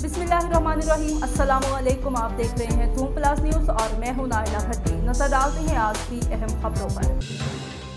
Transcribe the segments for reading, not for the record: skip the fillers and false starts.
बिस्मिल्लाहिर्रहमानिर्रहीम। अस्सलामुअलैकुम। आप देख रहे हैं धूम प्लस न्यूज़ और मैं हूं नाइला भट्टी। नजर डालते हैं आज की अहम खबरों पर।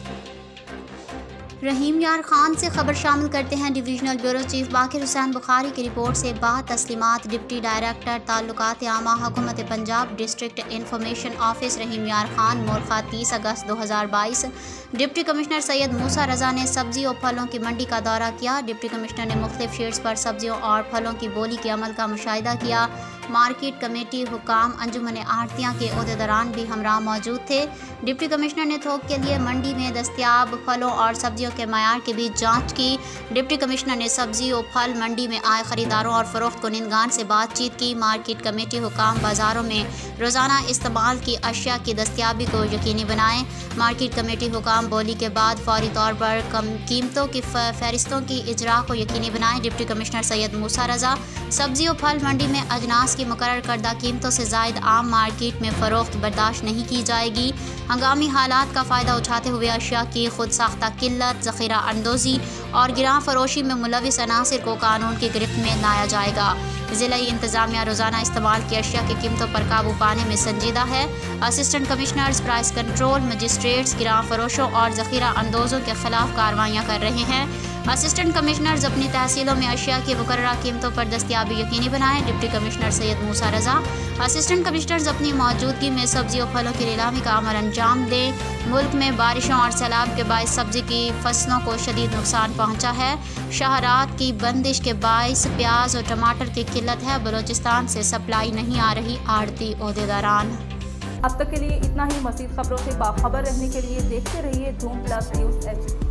रहीम यार खान से खबर शामिल करते हैं। Divisional bureau chief Baqir Hussain Bukhari की रिपोर्ट से बाद तस्लीमात डिप्टी डायरेक्टर ताल्लुकात आमा हुकूमत Punjab district information office Rahim Yar Khan मोरखा 30 अगस्त 2022। डिप्टी कमिश्नर सैयद मूसा रज़ा ने सब्जी और फलों की मंडी का दौरा किया। डिप्टी कमिश्नर ने मुख्तलिफ शेड्स पर सब्जियों और फलों की बोली के अमल का मुशाहिदा किया। मार्केट कमेटी हुकाम अंजुमन आढ़तियाँ के ओहदेदारान भी हमरा मौजूद थे। डिप्टी कमिश्नर ने थोक के लिए मंडी में दस्तयाब फलों और सब्जियों के मयार के बीच जांच की। डिप्टी कमिश्नर ने सब्जी और फल मंडी में आए खरीदारों और फरोख्त कुनिंदगान से बातचीत की। मार्केट कमेटी हुकाम बाज़ारों में रोज़ाना इस्तेमाल की अशिया की दस्तयाबी को यकीनी बनाएं। मार्केट कमेटी हुकाम बोली के बाद फौरी तौर पर कीमतों की फहरिस्तों की इजरा को यकीनी बनाएं। डिप्टी कमिश्नर सैयद मूसा रज़ा सब्जी और फल मंडी में अजनास की मुकर्रर करदा कीमतों से ज़ायद आम मार्केट में फ़रोख्त बर्दाश्त नहीं की जाएगी। हंगामी हालात का फ़ायदा उठाते हुए अशिया की खुद साख्ता किल्लत, ज़ख़ीरा अंदोज़ी और गिरां फरोशी में मुलविस अनासिर को कानून की गिरफ्त में लाया जाएगा। ज़िलाई इंतज़ामिया रोज़ाना इस्तेमाल की अशिया की कीमतों पर काबू पाने में संजीदा है। Assistant commissioners price control, magistrates गिरां फरोशों और ज़ख़ीरा अंदोज़ों के खिलाफ कार्रवाइयाँ कर रहे हैं। असिस्टेंट कमिश्नर्स अपनी तहसीलों में अशिया की मुकर्ररा कीमतों पर दस्तयाबी यकीनी बनाएं। Deputy commissioner Syed Musa Raza assistant commissioners अपनी मौजूदगी में सब्जी और फलों की नीलामी का अमल अंजाम दें। मुल्क में बारिशों और सैलाब के बायस सब्जी की फसलों को शदीद नुकसान पहुंचा है। शहरात की बंदिश के बायस प्याज और टमाटर की किल्लत है। बलूचिस्तान से सप्लाई नहीं आ रही आढ़ती ओहदेदारान। अब तक के लिए इतना ही। मज़ीद खबरों से बाखबर रहने के लिए देखते रहिए धूम प्लस न्यूज़।